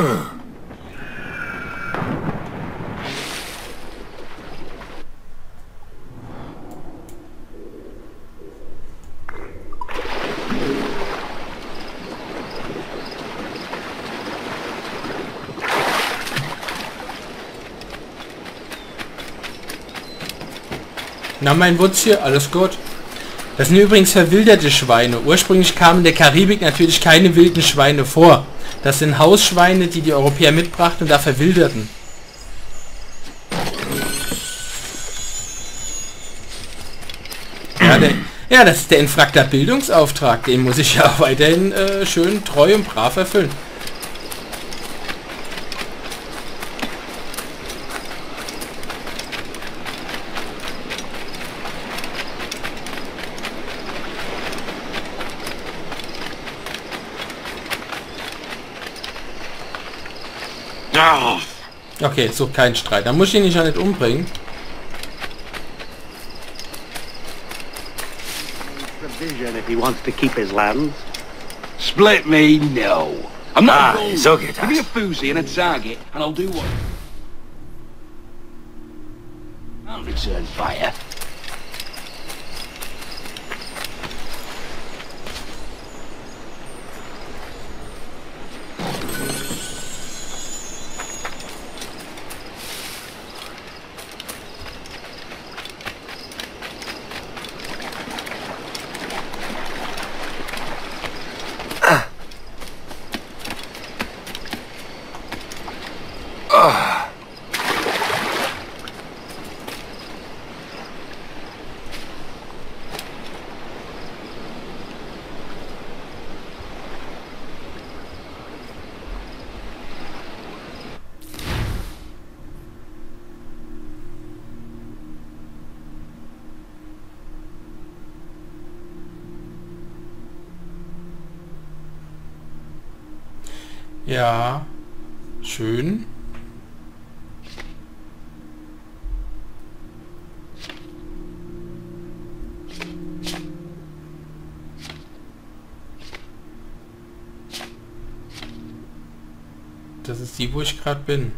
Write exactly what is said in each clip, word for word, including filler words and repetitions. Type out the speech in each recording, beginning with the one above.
Na, mein Wutz hier, alles gut. Das sind übrigens verwilderte Schweine. Ursprünglich kamen in der Karibik natürlich keine wilden Schweine vor. Das sind Hausschweine, die die Europäer mitbrachten und da verwilderten. Ja, der, ja, das ist der Infrakter Bildungsauftrag. Den muss ich ja weiterhin äh, schön treu und brav erfüllen. Okay, so kein Streit. Da muss ich ihn nicht ja nicht umbringen. If he wants to keep his lands. Split me, no. I'm not Ah, going. so geht Give me a das. foozy and a target, and I'll do what. I'll return fire. Ja, schön. Das ist die, wo ich gerade bin.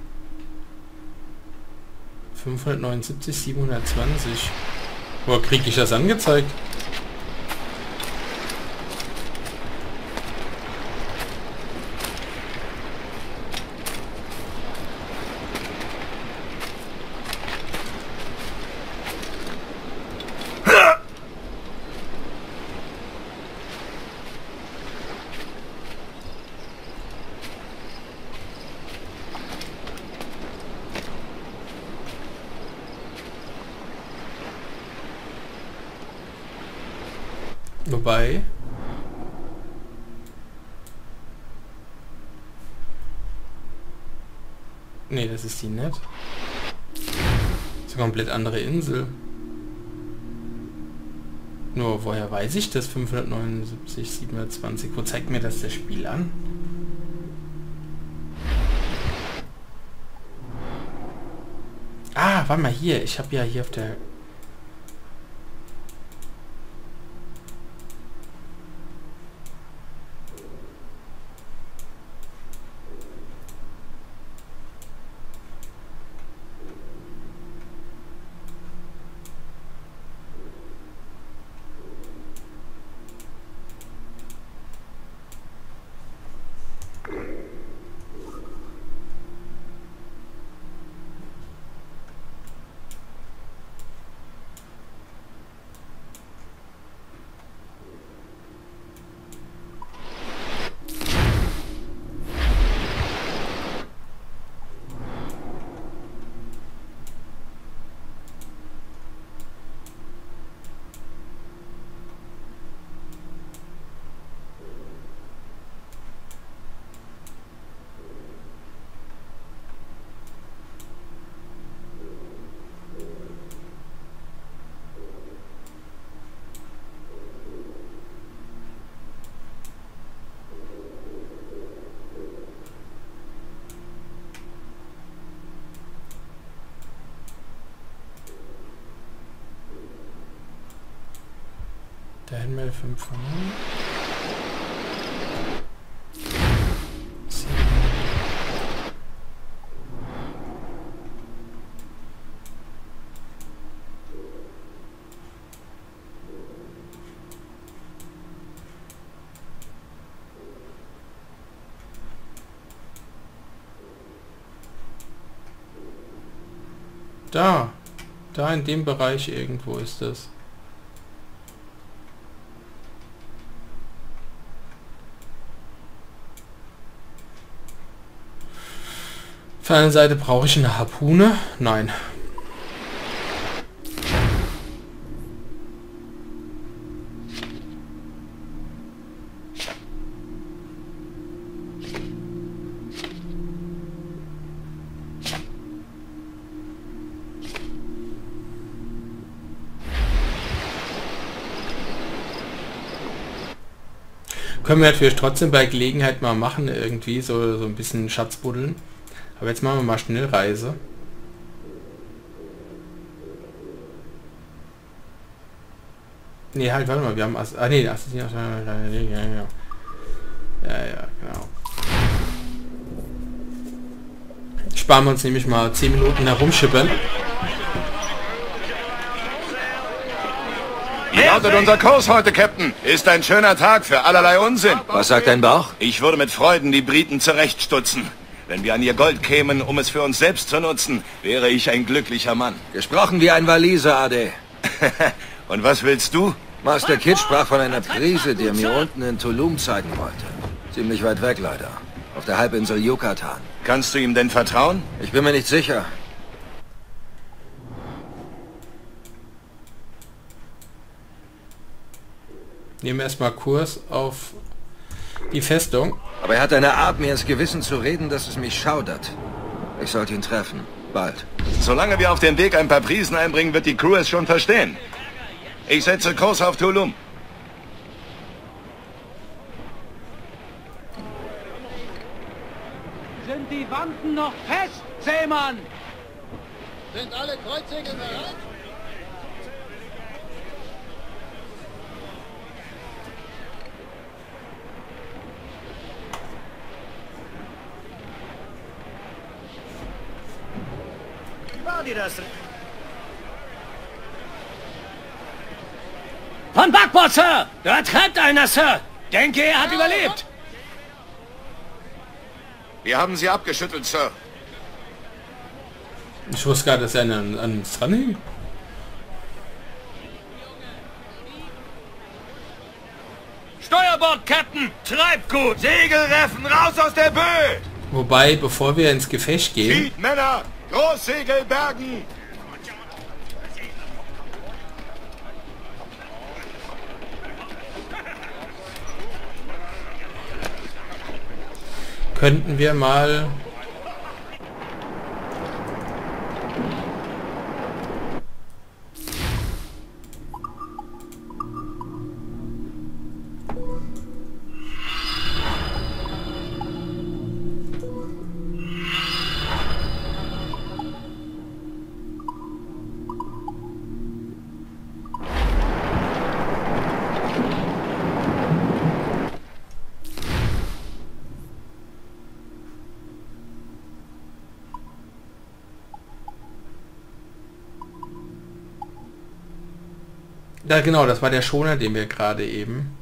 fünfhundertneunundsiebzig, siebenhundertzwanzig. Wo kriege ich das angezeigt? Wobei... Nee, das ist die nicht. Das ist eine komplett andere Insel. Nur, woher weiß ich das? fünfhundertneunundsiebzig, siebenhundertzwanzig. Wo zeigt mir das das Spiel an? Ah, warte mal hier. Ich habe ja hier auf der... Der Himmel fünfhundert. Da. Da in dem Bereich irgendwo ist das. Auf der anderen Seite brauche ich eine Harpune. Nein. Können wir natürlich trotzdem bei Gelegenheit mal machen, irgendwie so, so ein bisschen Schatz buddeln. Aber jetzt machen wir mal Schnellreise. Ne, halt, warte mal, wir haben... Ah, nee, das ist nicht... Ja, ja, ja, genau. Sparen wir uns nämlich mal zehn Minuten herumschippern. Wie lautet unser Kurs heute, Captain? Ist ein schöner Tag für allerlei Unsinn. Was sagt dein Bauch? Ich würde mit Freuden die Briten zurechtstutzen. Wenn wir an ihr Gold kämen, um es für uns selbst zu nutzen, wäre ich ein glücklicher Mann. Gesprochen wie ein Waliser, Ade. Und was willst du? Master Kid sprach von einer Prise, die er mir unten in Tulum zeigen wollte. Ziemlich weit weg, leider. Auf der Halbinsel Yucatan. Kannst du ihm denn vertrauen? Ich bin mir nicht sicher. Nehmen wir erstmal Kurs auf die Festung. Aber er hat eine Art, mir ins Gewissen zu reden, dass es mich schaudert. Ich sollte ihn treffen. Bald. Solange wir auf dem Weg ein paar Prisen einbringen, wird die Crew es schon verstehen. Ich setze Kurs auf Tulum. Sind die Wanten noch fest, Seemann? Sind alle Kreuzsegel bereit? War dir das? Von Backbord, Sir! Da treibt einer, Sir! Denke, er hat überlebt! Wir haben sie abgeschüttelt, Sir. Ich wusste gar nicht, dass er an, an uns dran hing. Steuerbord, Captain! Treibt gut! Segelreffen, raus aus der Böe! Wobei, bevor wir ins Gefecht gehen... Zieht, Männer! Großsegel bergen! könnten wir mal Ja, genau, das war der Schoner, den wir gerade eben...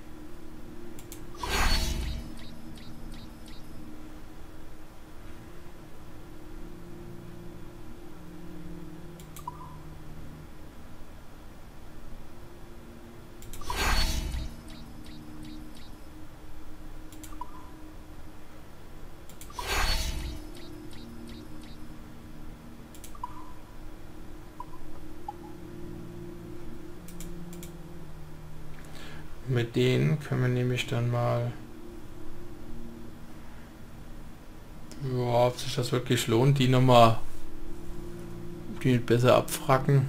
Mit denen können wir nämlich dann mal... Ja, ob sich das wirklich lohnt, die nochmal... Die besser abfracken.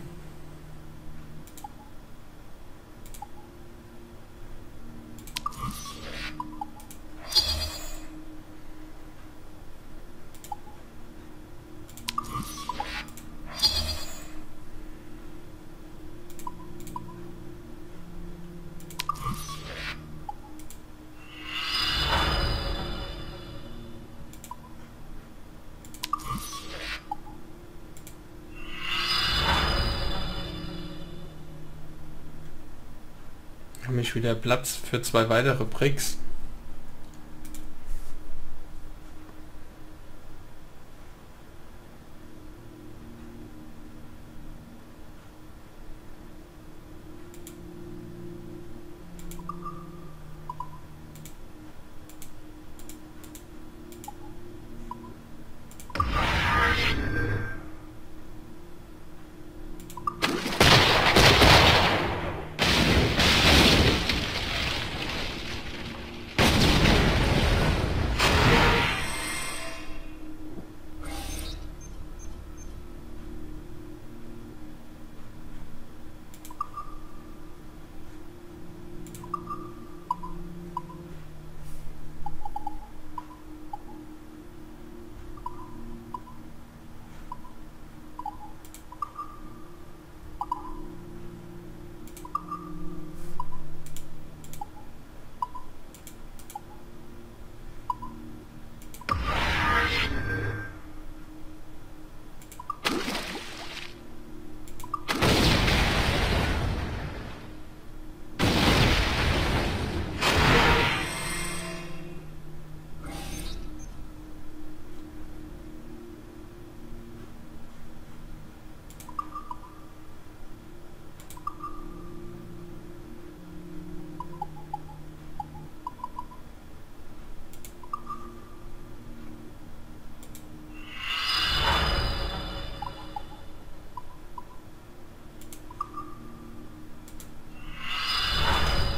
Habe ich wieder Platz für zwei weitere Bricks.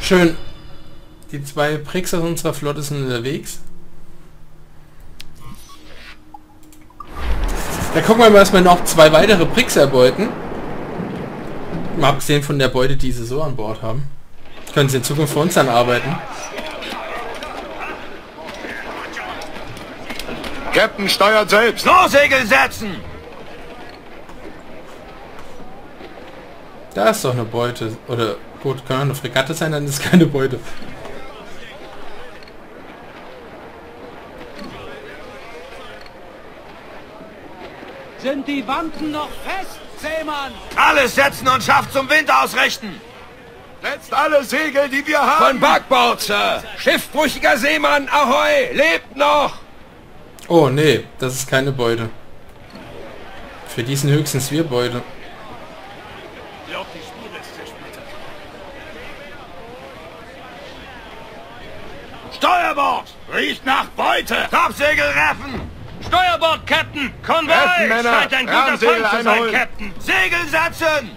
Schön. Die zwei Pricks aus unserer Flotte sind unterwegs. Da gucken wir mal, dass wir noch zwei weitere Pricks erbeuten. Mal abgesehen von der Beute, die sie so an Bord haben. Können sie in Zukunft für uns dann arbeiten. Captain steuert selbst. Lossegel setzen! Da ist doch eine Beute. Oder gut, kann auch eine Fregatte sein, dann ist keine Beute. Sind die Wanten noch fest, Seemann? Alles setzen und Schaft zum Wind ausrichten! Setzt alle Segel, die wir haben. Von Backbord, Sir! Schiffbrüchiger Seemann, ahoi! Lebt noch! Oh nee, das ist keine Beute. Für die sind höchstens wir Beute. Steuerbord! Riecht nach Beute! Topsegel reffen! Steuerbord, Captain! Konvoi! Reffen, Männer! Scheint ein guter Rahmsegel Fang zu sein, einholen. Captain! Segel setzen!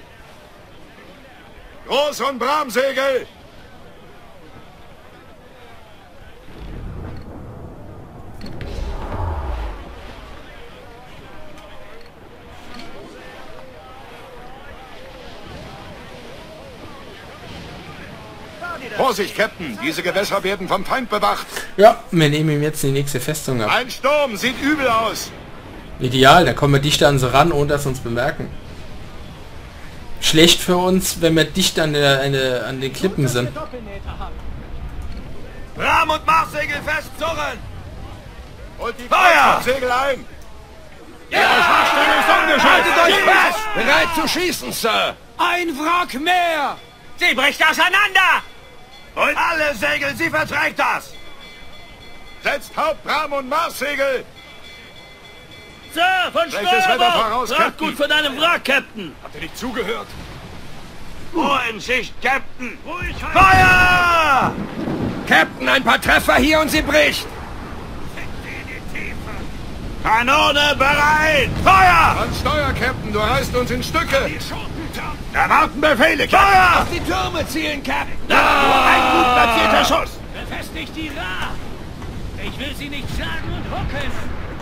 Groß- und Bramsegel. Vorsicht, Captain! Diese Gewässer werden vom Feind bewacht. Ja, wir nehmen ihm jetzt die nächste Festung ab. Ein Sturm sieht übel aus. Ideal, da kommen wir dichter an sie ran, ohne dass sie uns bemerken. Schlecht für uns, wenn wir dicht an, der, an, der, an den Klippen sind. Rahm- und Marssegel festzurren! Holt die Feuer! Segel ein. Ihre Schwachstelle ist ungeschaltet! Haltet euch fest! Bereit zu schießen, Sir! Ein Wrack mehr! Sie bricht auseinander! Und alle Segel, sie verträgt das! Setzt Haupt-, Bram- und Marssegel. Sir, von Schlechtes Wetter voraus, Trag Captain. gut für deinen Wrack, Captain! Habt ihr nicht zugehört? Ruhe in Sicht, Captain! Ruhig Feuer! Captain, ein paar Treffer hier und sie bricht! Kanone bereit! Feuer! An Steuer, Captain, du reißt uns in Stücke. Erwarten Befehle, Feuer! Die Türme zielen, Captain! Nur ein gut platzierter Schuss! Befestigt die Ra! Ich will sie nicht schlagen und hucken!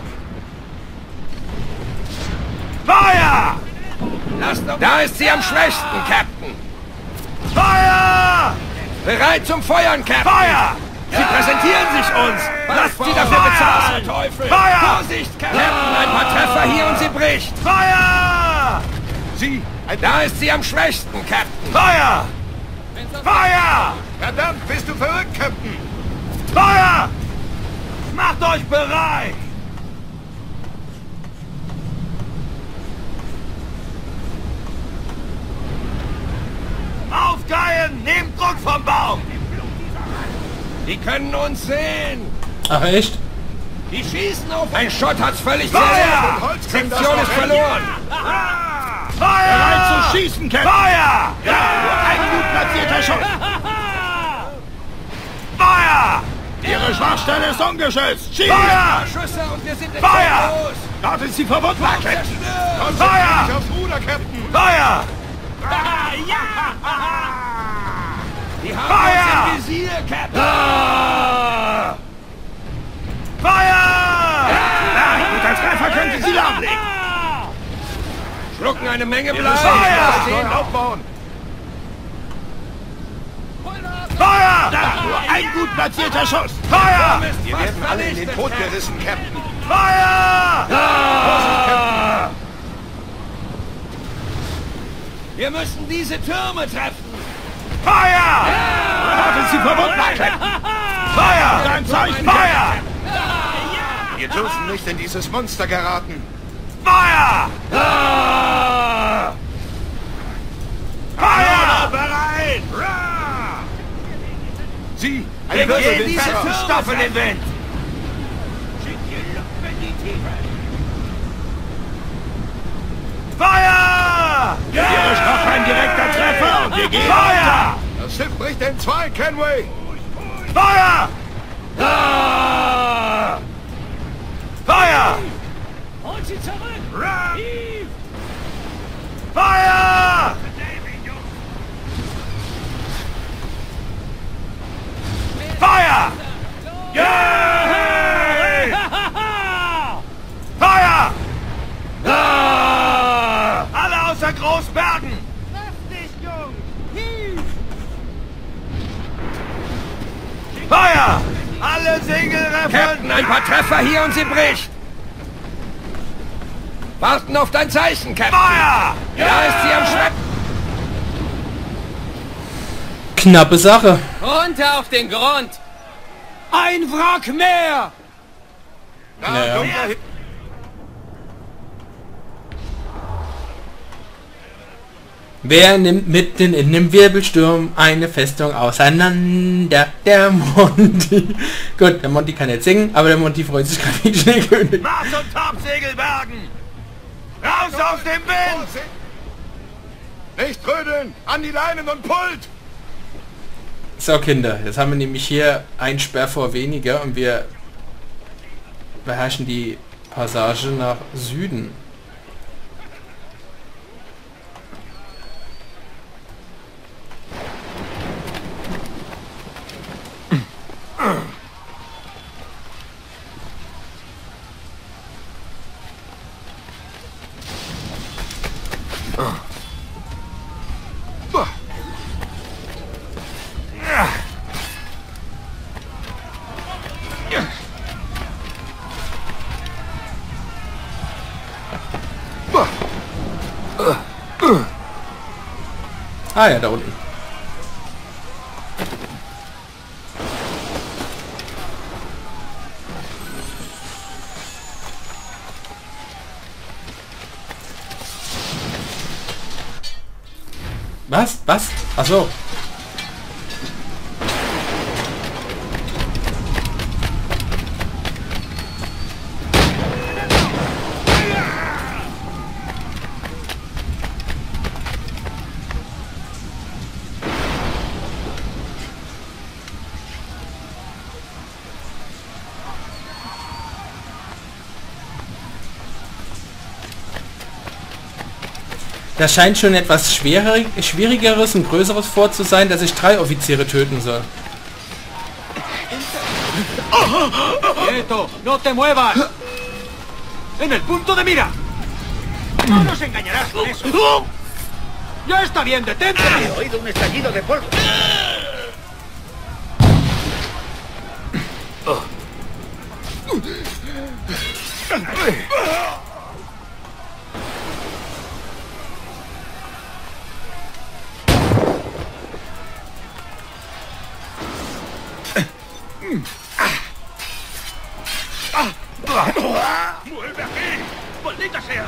Feuer! Lasst doch... Da ist sie am schwächsten, Captain! Feuer! Bereit zum Feuern, Captain! Feuer! Sie präsentieren sich uns! Lasst sie dafür Feuer! bezahlen, Teufel! Feuer! Vorsicht, Captain! Ein paar Treffer hier und sie bricht! Feuer! Sie, ein Da ist sie am schwächsten, Captain! Feuer! Feuer! Verdammt, bist du verrückt, Captain? Feuer! Macht euch bereit! Aufgeilen! Nehmt Druck vom Baum! Die können uns sehen! Ach echt? Die schießen auf... Ein Schott hat's völlig Feuer! zerstört! Holz kann das Sektion noch ist retten. verloren! Feuer! Bereit zu schießen, Captain! Feuer! Ja, ein gut platzierter Schuss! Feuer! Ihre Schwachstelle ist ungeschützt! Schießt! Feuer! Schüsse und wir sind in Feuer! los! Dort ist sie verwundbar, Captain! Konzentriert Feuer! dich aufs Ruder, Captain. Feuer! Die haben Feuer! uns im Visier, Captain! Ah! Feuer! Ja, ein guter Treffer könnte sie lahmlegen! Schlucken eine Menge Blei! Feuer! Neu aufbauen. Feuer! Da, nur ein gut platzierter Schuss! Feuer! Wir werden alle in den Tod gerissen, Captain. Feuer! Vorsicht, Wir müssen diese Türme treffen! Feuer! Dort ist sie verwundbar, Captain! Feuer! Dein Zeichen! Feuer! Captain. Wir dürfen nicht in dieses Monster geraten. Feuer! Feuer! Bereit! Sie, Wir ein gehen Wirbelwind diese voraus. Stoff in den Wind! Feuer! Hier ist noch ein direkter Treffer und wir gehen Feuer! Das Schiff bricht in zwei, Kenway. Feuer! Feuer! Holt sie zurück! Eve! Feuer! Segel Ein paar Treffer hier und sie bricht. Warten auf dein Zeichen, Captain. Feuer! Da ist sie am Schwimmen. Knappe Sache. Runter auf den Grund! Ein Wrack mehr! Naja. Wer nimmt mitten in dem Wirbelsturm eine Festung auseinander? Der Monty. Gut, der Monty kann jetzt singen, aber der Monty freut sich gerade wie ein Schneekönig. Mast und Topsegel bergen! Raus aus dem Wind! Nicht trödeln! An die Leinen und Pult! So Kinder, jetzt haben wir nämlich hier ein Sperrfort weniger und wir beherrschen die Passage nach Süden. Ah ja, da unten. Was? Was? Ach so. Das scheint schon etwas schwerer, schwierigeres und größeres Fort zu sein, dass ich drei Offiziere töten soll. ¡Quieto! ¡No te muevas! ¡En el punto de mira! ¡No nos engañarás con eso! ¡Ya está bien, detente! He oído un estallido de polvo. ¡Vuelve aquí! ¡Maldita sea!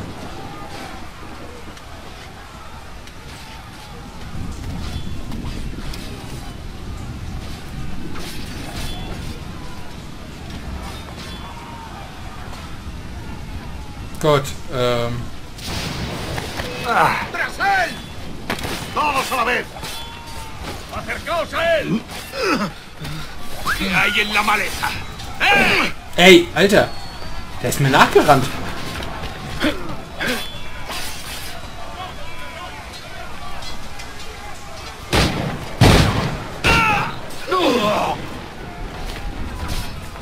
Gut, ähm... ¡Tras él! ¡Todos a la vez! ¡Acercaos a él! ¿Qué hay en la maleza? ¡Eh! Ey, Alter! Der ist mir nachgerannt.